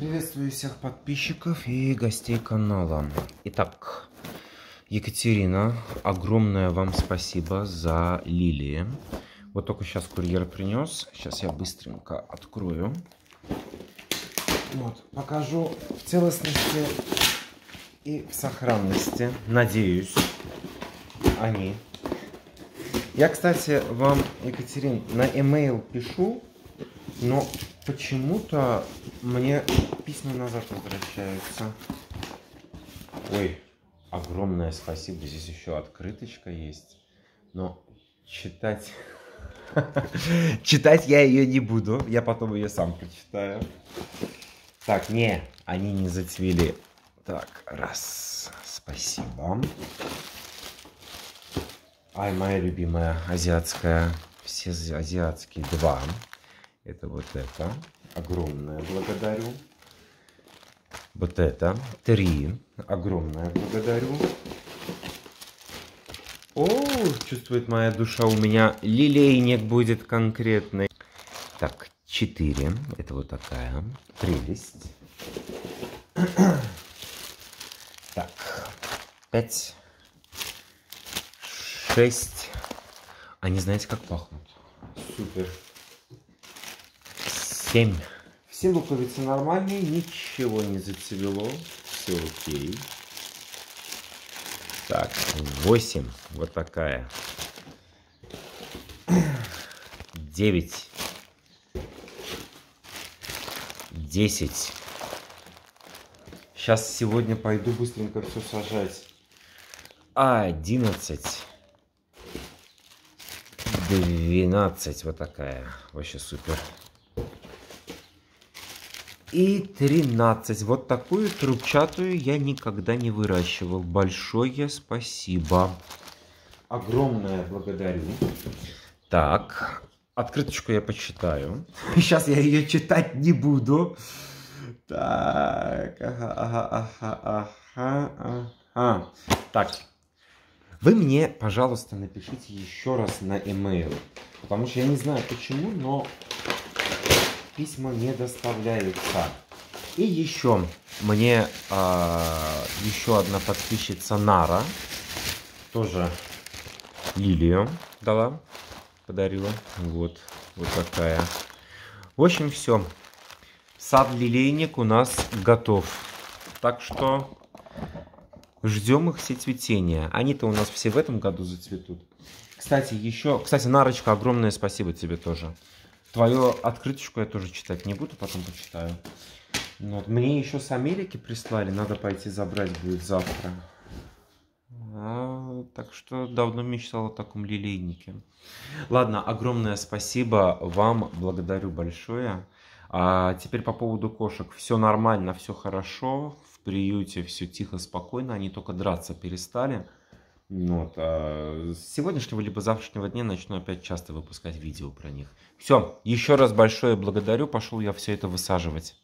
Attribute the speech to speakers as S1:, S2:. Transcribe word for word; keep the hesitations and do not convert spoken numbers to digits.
S1: Приветствую всех подписчиков и гостей канала. Итак, Екатерина, огромное вам спасибо за лилии. Вот только сейчас курьер принес. Сейчас я быстренько открою. Вот, покажу в целостности и в сохранности. Надеюсь, они. Я, кстати, вам, Екатерин, на e-mail пишу, но почему-то мне письма назад возвращаются. Ой, огромное спасибо. Здесь еще открыточка есть. Но читать... Читать я ее не буду. Я потом ее сам прочитаю. Так, не, они не зацвели. Так, раз. Спасибо. Ай, моя любимая азиатская. Все азиатские. Два. Это вот это. Огромное благодарю. Вот это. Три. Огромное благодарю. О, чувствует моя душа, у меня лилейник будет конкретный. Так, четыре. Это вот такая прелесть. Так, пять. Шесть. Они, знаете, как пахнут? Супер. Семь. Все луковицы нормальные, ничего не зацвело. Все окей. Так, восемь. Вот такая. Девять. Десять. Сейчас сегодня пойду быстренько все сажать. Одиннадцать. Двенадцать. Вот такая. Вообще супер. И тринадцать. Вот такую трубчатую я никогда не выращивал. Большое спасибо. Огромное благодарю. Так. Открыточку я почитаю. Сейчас я ее читать не буду. Так. Ага, ага, ага, ага, ага. Так. Вы мне, пожалуйста, напишите еще раз на e-mail. Потому что я не знаю почему, но... письма не доставляются. И еще мне а, еще одна подписчица Нара тоже лилию дала, подарила. Вот, вот такая. В общем, все. Сад-лилейник у нас готов. Так что ждем их все цветения. Они-то у нас все в этом году зацветут. Кстати, еще... Кстати, Нарочка, огромное спасибо тебе тоже. Твою открыточку я тоже читать не буду, потом почитаю. Вот. Мне еще с Америки прислали, надо пойти забрать будет завтра. А, так что давно мечтал о таком лилейнике. Ладно, огромное спасибо вам, благодарю большое. А теперь по поводу кошек. Все нормально, все хорошо. В приюте все тихо, спокойно, они только драться перестали. Вот, а с сегодняшнего либо завтрашнего дня начну опять часто выпускать видео про них. Все, еще раз большое благодарю. Пошел я все это высаживать.